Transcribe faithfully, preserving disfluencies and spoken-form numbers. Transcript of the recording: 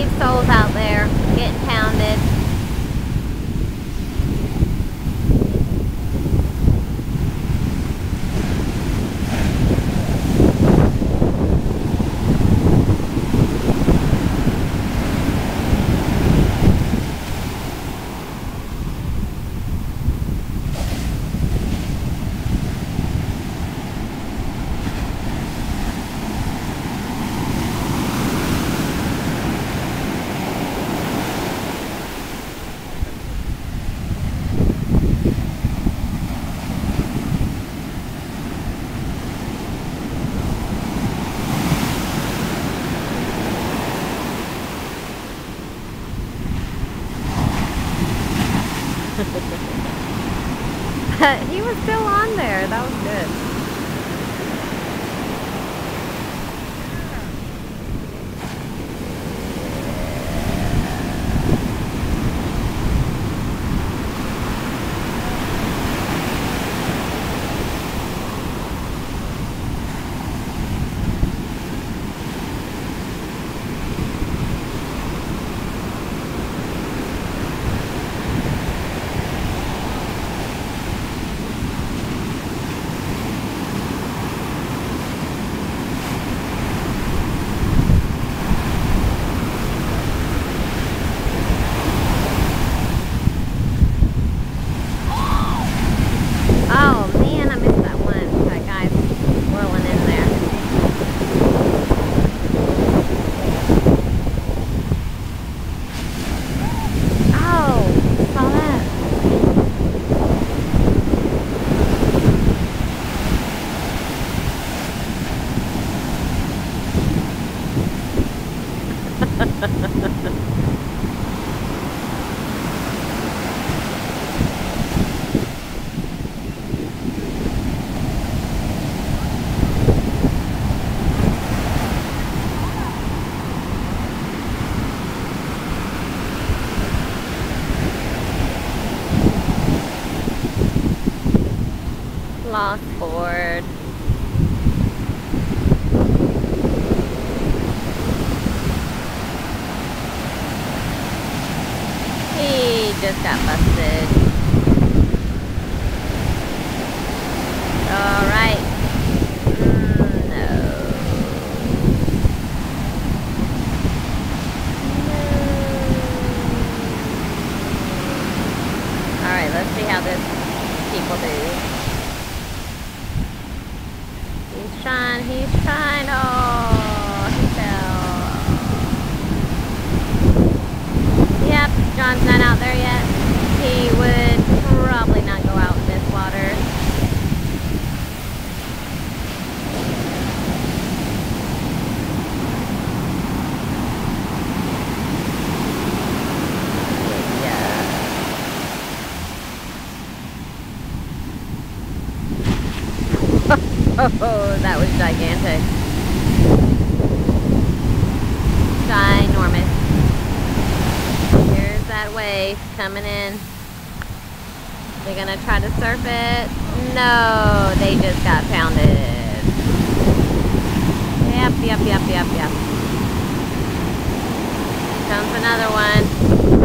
souls out there getting pounded. But he was still on there. That was good. Oh man, I missed that one. That guy's whirling in there. Oh, saw that. Lost board. He just got busted. Alright. Mm, no. No. Alright, let's see how this people do. He's trying, he's trying. Oh, he fell. Yep, John's not out there yet. He would probably not go out in this water. Oh, that was gigantic. Ginormous. Here's that wave coming in. They're gonna try to surf it. No, they just got pounded. Yep, yep, yep, yep, yep. Comes another one.